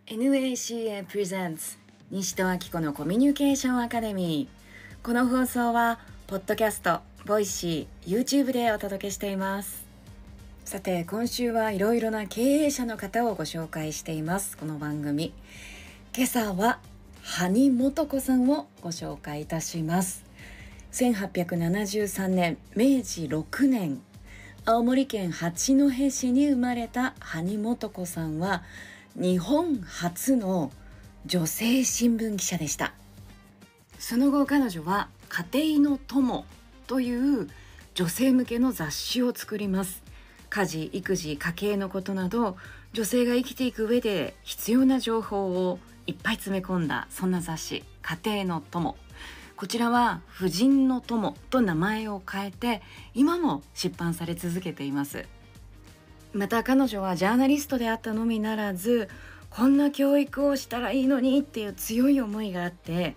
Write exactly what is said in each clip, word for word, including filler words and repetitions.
エヌエーシーエー Presents 西戸明子のコミュニケーションアカデミー。この放送はポッドキャスト、ボイシー、YouTube でお届けしています。さて、今週はいろいろな経営者の方をご紹介しています。この番組、今朝は埴素子さんをご紹介いたします。せんはっぴゃくななじゅうさんねん、明治ろくねん、青森県八戸市に生まれた埴素子さんは日本初の女性新聞記者でした。その後彼女は家庭の友という女性向けの雑誌を作ります。家事、育児、家計のことなど女性が生きていく上で必要な情報をいっぱい詰め込んだ、そんな雑誌、家庭の友。こちらは婦人の友と名前を変えて今も出版され続けています。また彼女はジャーナリストであったのみならず、こんな教育をしたらいいのにっていう強い思いがあって、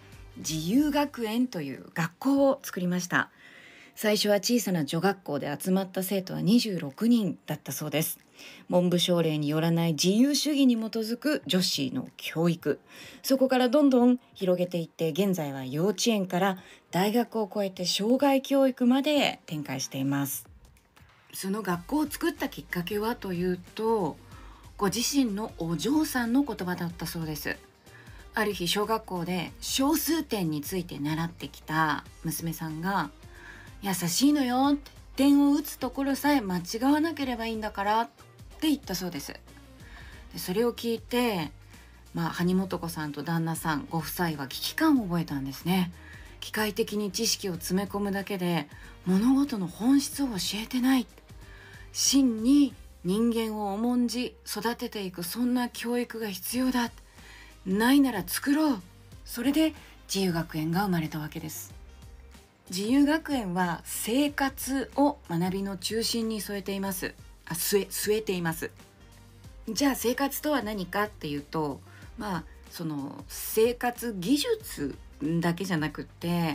自由学園という学校を作りました。最初は小さな女学校で集まった生徒はにじゅうろくにんだったそうです。文部省令によらない自由主義に基づく女子の教育、そこからどんどん広げていって、現在は幼稚園から大学を超えて障害教育まで展開しています。その学校を作ったきっかけはというと、ご自身のお嬢さんの言葉だったそうです。ある日小学校で小数点について習ってきた娘さんが、優しいのよって、点を打つところさえ間違わなければいいんだからって言ったそうです。でそれを聞いて、まあ、埴素子さんと旦那さんご夫妻は危機感を覚えたんですね。機械的に知識を詰め込むだけで物事の本質を教えてない、真に人間を重んじ育てていく、そんな教育が必要だ、ないなら作ろう。それで自由学園が生まれたわけです。自由学園は生活を学びの中心に据えていますあ据え据えていますじゃあ生活とは何かっていうと、まあその生活技術だけじゃなくって、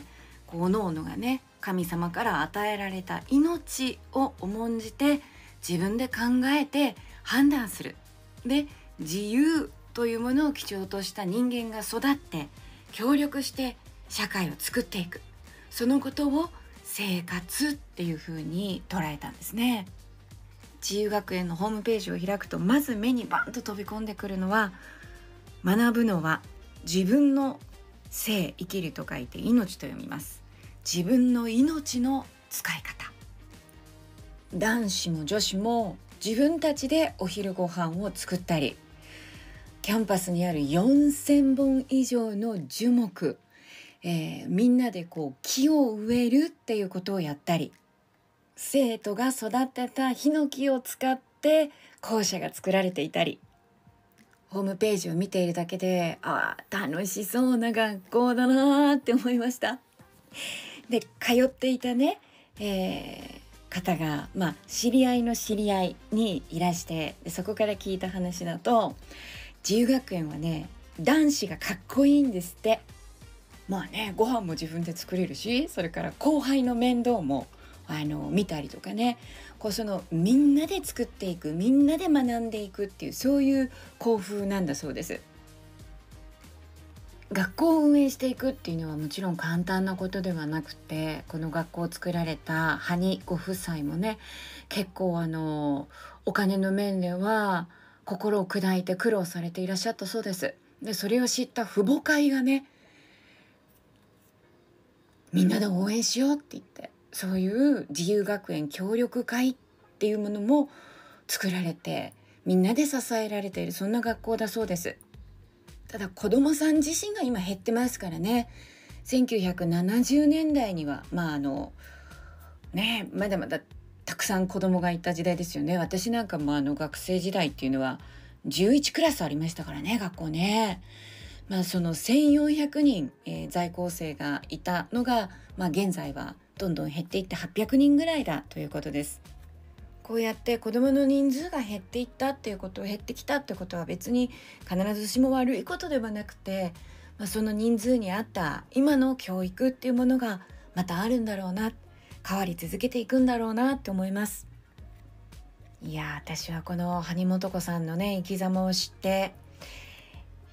こう各々がね、神様から与えられた命を重んじて自分で考えて判断する。で、自由というものを基調とした人間が育って協力して社会を作っていく、そのことを生活っていうふうに捉えたんですね。自由学園のホームページを開くと、まず目にバンと飛び込んでくるのは、学ぶのは自分の生、生きると書いて命と読みます。自分の命の使い方。男子も女子も自分たちでお昼ご飯を作ったり、キャンパスにあるよんせんぼん以上の樹木、えー、みんなでこう木を植えるっていうことをやったり、生徒が育てたヒノキを使って校舎が作られていたり、ホームページを見ているだけで、ああ楽しそうな学校だなって思いました。で、通っていたね、えー、方が、まあ、知り合いの知り合いにいらして、でそこから聞いた話だと、自由学園はね、男子がかっこいいんですって。まあね、ご飯も自分で作れるし、それから後輩の面倒もあの見たりとかね、こうそのみんなで作っていく、みんなで学んでいくっていう、そういう校風なんだそうです。学校を運営していくっていうのはもちろん簡単なことではなくて、この学校を作られた埴ご夫妻もね、結構あのお金の面では心を砕いて苦労されていらっしゃったそうです。でそれを知った父母会がね、みんなで応援しようって言って、そういう自由学園協力会っていうものも作られて、みんなで支えられている、そんな学校だそうです。ただ子どもさん自身が今減ってますからね。せんきゅうひゃくななじゅうねんだいにはまああのね、まだまだたくさん子どもがいた時代ですよね。私なんかもあの学生時代っていうのはじゅういちクラスありましたからね、学校ね。まあ、そのせんよんひゃくにん、えー、在校生がいたのが、まあ、現在はどんどん減っていってはっぴゃくにんぐらいだということです。こうやって子どもの人数が減っていったっていうこと、減ってきたってことは別に必ずしも悪いことではなくて、まあ、その人数に合った今の教育っていうものがまたあるんだろうな、変わり続けていくんだろうなって思います。いや、私はこの埴素子さんのね生き様を知って、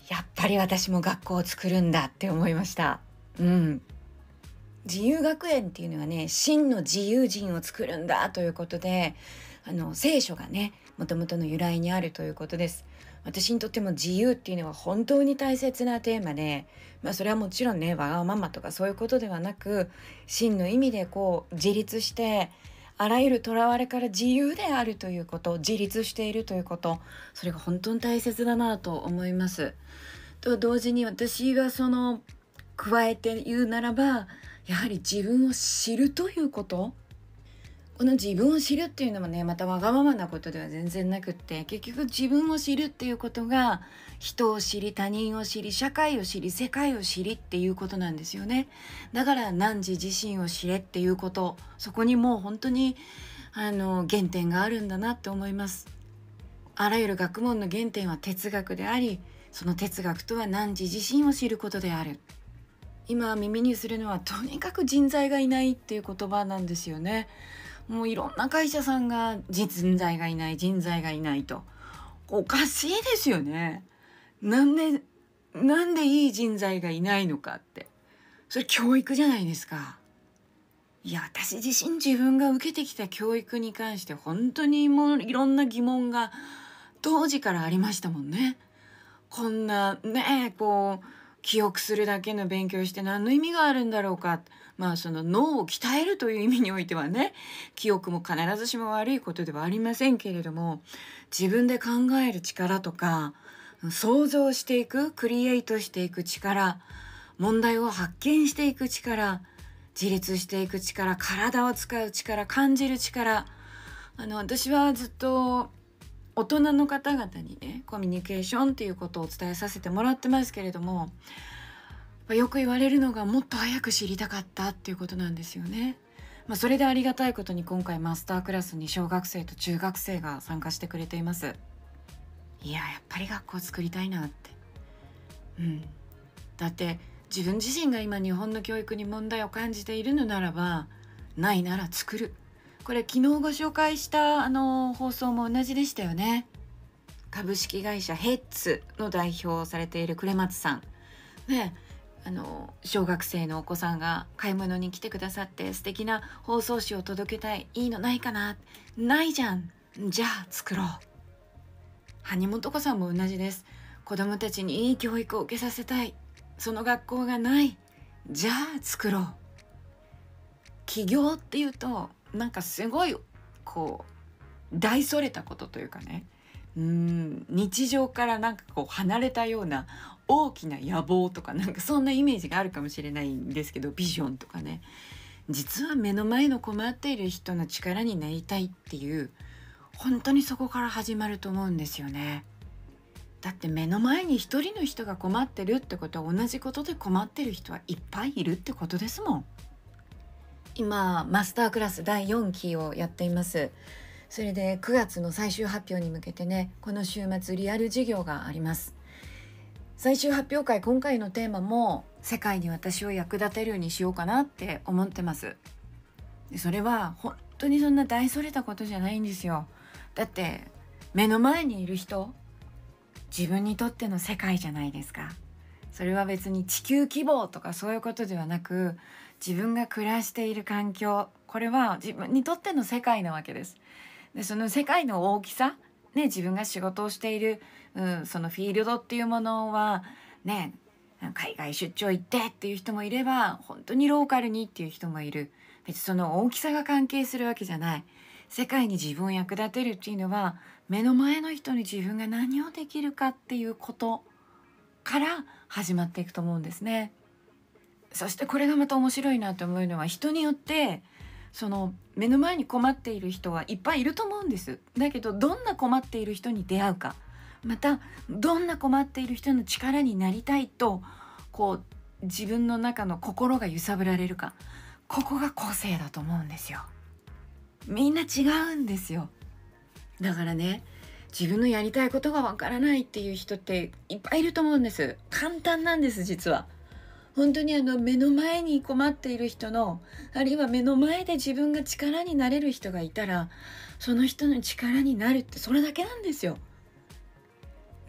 やっぱり私も学校を作るんだって思いました。うん。自由学園っていうのはね、真の自由人を作るんだということで、あの聖書がね、もともとの由来にあるということです。私にとっても自由っていうのは本当に大切なテーマで、まあそれはもちろんね、わがままとかそういうことではなく、真の意味でこう自立して、あらゆる囚われから自由であるということ、自立しているということ、それが本当に大切だなと思います。と同時に私がその加えて言うならば、やはり自分を知るということ。この自分を知るっていうのもね、またわがままなことでは全然なくって、結局自分を知るっていうことが、人を知り、他人を知り、社会を知り、世界を知りっていうことなんですよね。だから汝自身を知れっていうこと、そこにもう本当にあの原点があるんだなって思います。あらゆる学問の原点は哲学であり、その哲学とは汝自身を知ることである。今耳にするのはとにかく人材がいないっていう言葉なんですよね。もういろんな会社さんが人材がいない人材がいないと、おかしいですよね。なんでなんでいい人材がいないのかって、それ教育じゃないですか。いや私自身自分が受けてきた教育に関して本当にもういろんな疑問が当時からありましたもんね。こんなねこう記憶するだけの勉強して何の意味があるんだろうか。まあその脳を鍛えるという意味においてはね、記憶も必ずしも悪いことではありませんけれども、自分で考える力とか想像していく、クリエイトしていく力、問題を発見していく力、自立していく力、体を使う力、感じる力。あの私はずっと大人の方々にね、コミュニケーションっていうことをお伝えさせてもらってますけれども、よく言われるのがもっと早く知りたかったっていうことなんですよね。まあ、それでありがたいことに今回マスタークラスに小学生と中学生が参加してくれています。いややっぱり学校作りたいなって。うん。だって自分自身が今日本の教育に問題を感じているのならば、ないなら作る。これ昨日ご紹介したあの放送も同じでしたよね。株式会社ヘッツの代表をされている呉松さんね、あの小学生のお子さんが買い物に来てくださって、素敵な包装紙を届けたい、いいのないかな、ないじゃん、じゃあ作ろう。埴本子さんも同じです。子供たちにいい教育を受けさせたい、その学校がない、じゃあ作ろう。起業っていうとなんかすごいこう大それたことというかね、うーん日常からなんかこう離れたような大きな野望とか、なんかそんなイメージがあるかもしれないんですけど、ビジョンとかね、実は目の前の困っている人の力になりたいっていう、本当にそこから始まると思うんですよね。だって目の前に一人の人が困ってるってことは、同じことで困ってる人はいっぱいいるってことですもん。今マスタークラスだいよんきをやっています。それでくがつの最終発表に向けてね、この週末リアル授業があります。最終発表会、今回のテーマも世界に私を役立てるようにしようかなって思ってます。でそれは本当にそんな大それたことじゃないんですよ。だって目の前にいる人、自分にとっての世界じゃないですか。それは別に地球規模とかそういうことではなく、自分が暮らしている環境、これは自分にとっての世界なわけです。でその世界の大きさ、ね、自分が仕事をしている、うん、そのフィールドっていうものはね、海外出張行ってっていう人もいれば、本当にローカルにっていう人もいる。別にその大きさが関係するわけじゃない。世界に自分を役立てるっていうのは、目の前の人に自分が何をできるかっていうことから始まっていくと思うんですね。そしてこれがまた面白いなと思うのは、人によってその目の前に困っている人はいっぱいいると思うんです。だけどどんな困っている人に出会うか、またどんな困っている人の力になりたいとこう自分の中の心が揺さぶられるか、ここが個性だと思うんですよ。みんな違うんですよ。だからね、自分のやりたいことがわからないっていう人っていっぱいいると思うんです。簡単なんです、実は。本当にあの目の前に困っている人の、あるいは目の前で自分が力になれる人がいたら、その人の力になるってそれだけなんですよ。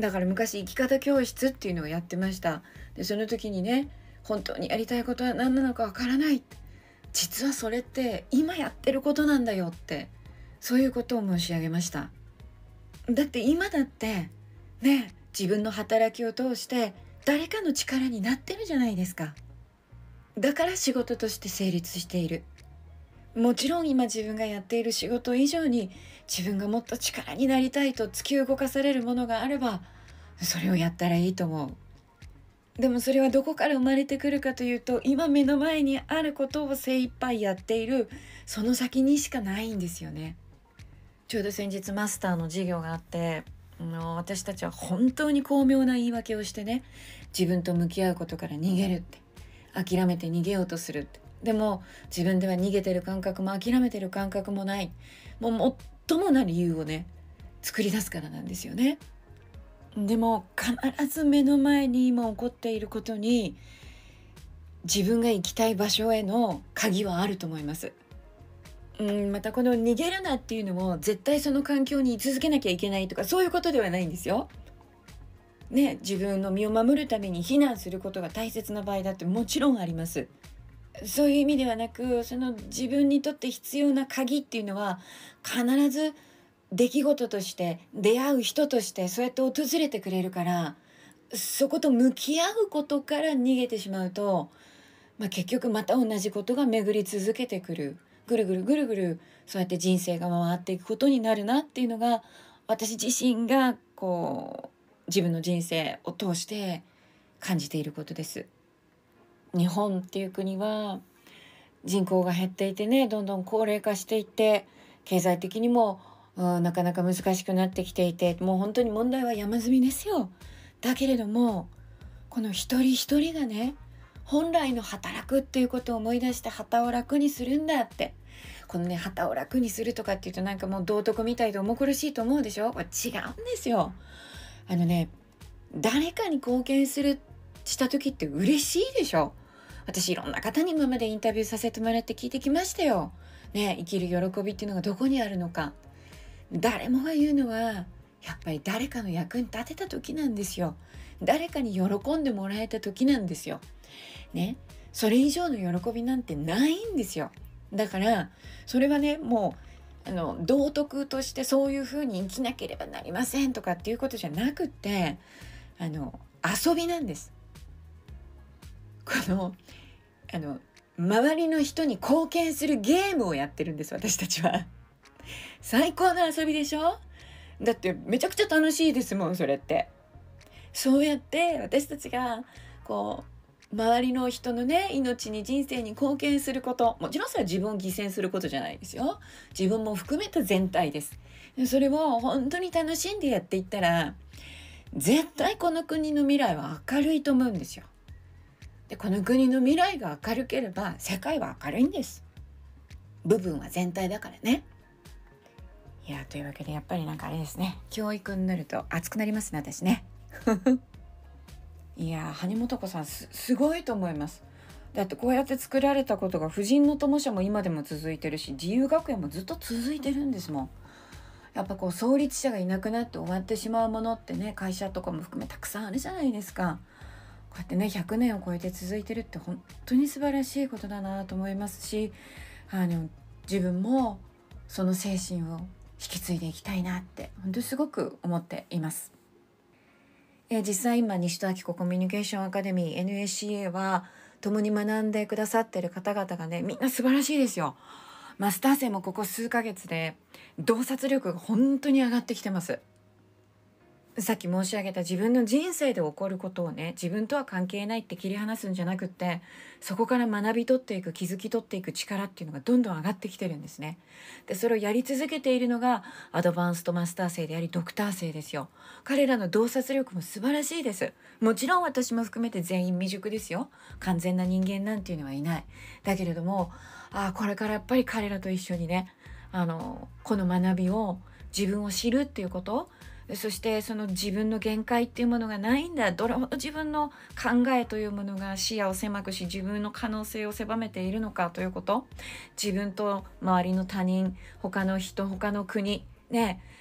だから昔生き方教室っていうのをやってました。でその時にね、本当にやりたいことは何なのかわからない、実はそれって今やってることなんだよって、そういうことを申し上げました。だって今だってね、自分の働きを通して誰かの力になってるじゃないですか。だから仕事として成立している。もちろん今自分がやっている仕事以上に自分がもっと力になりたいと突き動かされるものがあれば、それをやったらいいと思う。でもそれはどこから生まれてくるかというと、今目の前にあることを精一杯やっているその先にしかないんですよね。ちょうど先日マスターの授業があって、あの私たちは本当に巧妙な言い訳をしてね、自分と向き合うことから逃げるって、諦めて逃げようとするって。でも自分では逃げてる感覚も諦めてる感覚もない、もう最もな理由をね作り出すからなんですよね。でも必ず目の前に今起こっていることに、自分が行きたい場所への鍵はあると思います。うんまたこの逃げるなっていうのも絶対その環境に居続けなきゃいけないとかそういうことではないんですよ。ね、自分の身を守るために避難することが大切な場合だってもちろんあります。そういう意味ではなく、その自分にとって必要な鍵っていうのは必ず出来事として出会う人としてそうやって訪れてくれるから、そこと向き合うことから逃げてしまうと、まあ、結局また同じことが巡り続けてくる、ぐるぐるぐるぐるそうやって人生が回っていくことになるなっていうのが、私自身がこう自分の人生を通して感じていることです。日本っていう国は人口が減っていてね、どんどん高齢化していって、経済的にも、うん、なかなか難しくなってきていて、もう本当に問題は山積みですよ。だけれどもこの一人一人がね、本来の働くっていうことを思い出して旗を楽にするんだって、このね旗を楽にするとかっていうとなんかもう道徳みたいで重苦しいと思うでしょ。これ違うんですよ。あのね、誰かに貢献するした時って嬉しいでしょ。私いろんな方に今までインタビューさせてもらって聞いてきましたよ。ね、生きる喜びっていうのがどこにあるのか。誰もが言うのはやっぱり誰かの役に立てた時なんですよ。誰かに喜んでもらえた時なんですよ。ね、それ以上の喜びなんてないんですよ。だからそれはね、もうあの道徳としてそういうふうに生きなければなりませんとかっていうことじゃなくって、あの遊びなんです。このあの周りの人に貢献するゲームをやってるんです、私たちは。最高の遊びでしょ。だってめちゃくちゃ楽しいですもん、それって。そうやって私たちがこう周りの人のね命に人生に貢献すること、もちろんそれは自分を犠牲することじゃないですよ。自分も含めた全体です。それを本当に楽しんでやっていったら、絶対この国の未来は明るいと思うんですよ。でこの国の未来が明るければ世界は明るいんです。部分は全体だからね。いやというわけで、やっぱりなんかあれですね、教育になると熱くなりますね、私ね。いや羽根素子さん す, すごいと思います。だってこうやって作られたことが婦人の友社も今でも続いてるし、自由学園もずっと続いてるんですもん。やっぱこう創立者がいなくなって終わってしまうものってね、会社とかも含めたくさんあるじゃないですか。こうやってねひゃくねんを超えて続いてるって本当に素晴らしいことだなと思いますし、あの自分もその精神を引き継いでいきたいなって本当にすごく思っています。えー、実際今西戸明子コミュニケーションアカデミー エヌエーシーエー は共に学んでくださっている方々がね、みんな素晴らしいですよ。マスター生もここ数ヶ月で洞察力が本当に上がってきてます。さっき申し上げた自分の人生で起こることをね、自分とは関係ないって切り離すんじゃなくって、そこから学び取っていく、気づき取っていく力っていうのがどんどん上がってきてるんですね。でそれをやり続けているのがアドバンストマスター生でありドクター生ですよ。彼らの洞察力も素晴らしいです。もちろん私も含めて全員未熟ですよ。完全な人間なんていうのはいない。だけれども、あこれからやっぱり彼らと一緒にね、あのこの学びを、自分を知るっていうこと、そしてその自分の限界っていうものがないんだ、どれほど自分の考えというものが視野を狭くし自分の可能性を狭めているのかということ、自分と周りの他人、他の人、他の国ね、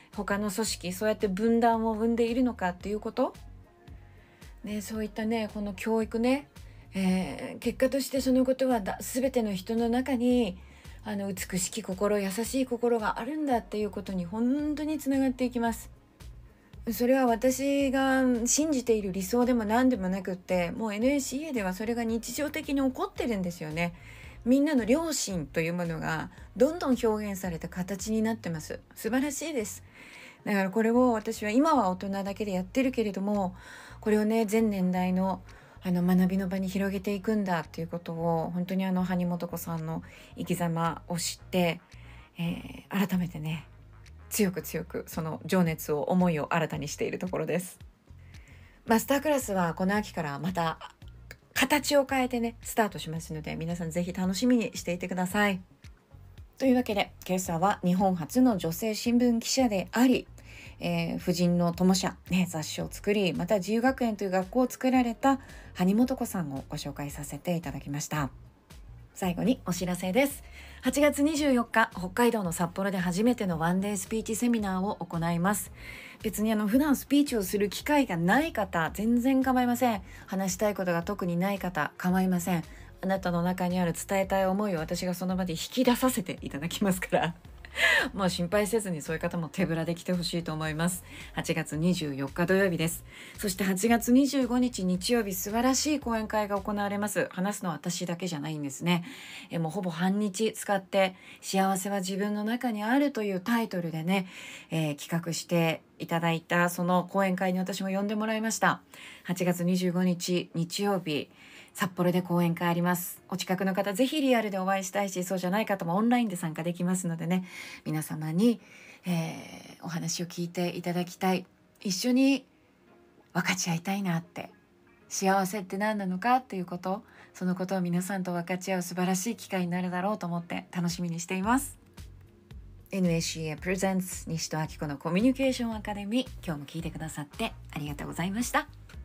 他の組織そうやって分断を生んでいるのかっていうこと、ね、そういったねこの教育ね、えー、結果としてそのことはだ全ての人の中にあの美しき心、優しい心があるんだっていうことに本当につながっていきます。それは私が信じている理想でも何でもなくって、もう エヌエーシーエー ではそれが日常的に起こってるんですよね。みんなの良心というものがどんどん表現された形になってます。素晴らしいです。だからこれを私は今は大人だけでやってるけれども、これをね全年代のあの学びの場に広げていくんだっていうことを本当にあの埴本子さんの生き様を知って、えー、改めてね強く強くその情熱を思いを新たにしているところです。マスタークラスはこの秋からまた形を変えてねスタートしますので、皆さんぜひ楽しみにしていてください。というわけで今朝は日本初の女性新聞記者であり、えー、婦人の友社、ね、雑誌を作り、また自由学園という学校を作られた埴本子さんをご紹介させていただきました。最後にお知らせです。はちがつにじゅうよっか、北海道の札幌で初めてのワンデースピーチセミナーを行います。別にあの普段スピーチをする機会がない方、全然構いません。話したいことが特にない方、構いません。あなたの中にある伝えたい思いを私がその場で引き出させていただきますからもう心配せずにそういう方も手ぶらで来てほしいと思います。はちがつにじゅうよっか土曜日です。そしてはちがつにじゅうごにち日曜日、素晴らしい講演会が行われます。話すのは私だけじゃないんですね。えもうほぼ半日使って幸せは自分の中にあるというタイトルでね、えー、企画していただいたその講演会に私も呼んでもらいました。はちがつにじゅうごにち日曜日、札幌で講演会あります。お近くの方ぜひリアルでお会いしたいし、そうじゃない方もオンラインで参加できますのでね、皆様に、えー、お話を聞いていただきたい、一緒に分かち合いたいなって、幸せって何なのかっていうこと、そのことを皆さんと分かち合う素晴らしい機会になるだろうと思って楽しみにしています。 エヌエーシーエー Presents 西戸明子のコミュニケーションアカデミー、今日も聞いてくださってありがとうございました。